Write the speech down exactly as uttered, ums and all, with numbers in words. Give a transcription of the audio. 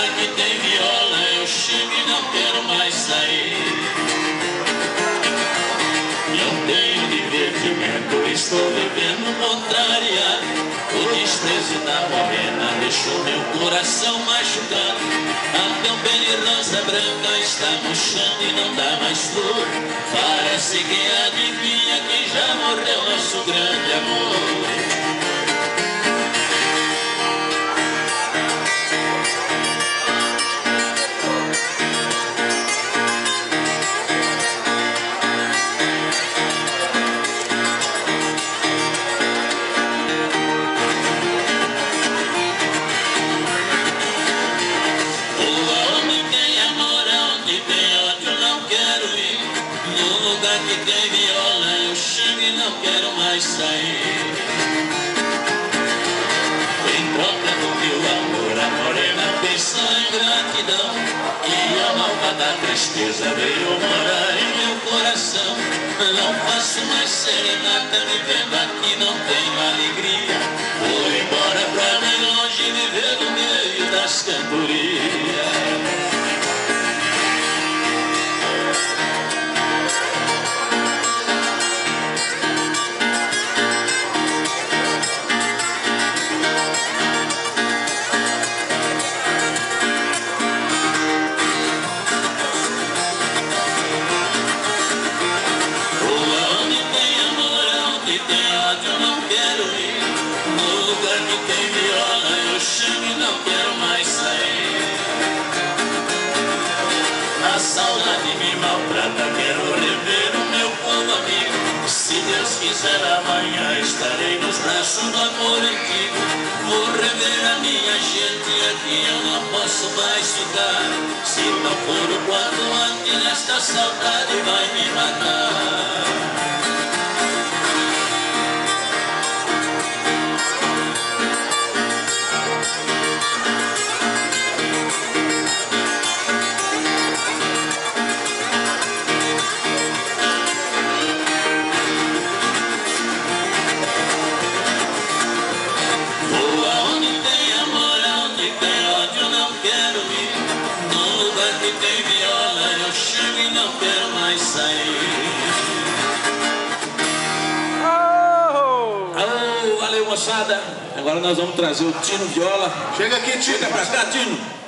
lugar que tem viola eu chego e não quero mais sair. Não tenho divertimento, estou vivendo contrariado. O desprezo da morena deixou meu coração machucado. A campeira rosa branca está murchando e não dá mais flor. Parece que adivinha que já morreu nosso grande amor. Que tem viola eu chego e não quero mais sair. Em troca do meu amor a morena pensou em gratidão, e a malvada tristeza veio morar em meu coração. Não faço mais serenata, me vendo aqui não tenho alegria. Vou embora pra bem longe viver no meio das cantorias. A saudade me maltrata, quero rever o meu povo amigo. Se Deus quiser amanhã estarei nos braços do amor antigo. Vou rever a minha gente, aqui eu não posso mais ficar. Se não for o quanto antes, esta saudade vai me matar. Que tem viola eu chego e não quero mais sair. Oh! Alô, valeu moçada. Agora nós vamos trazer o Tino Viola. Chega aqui, Tino. Chega pra cá, Tino.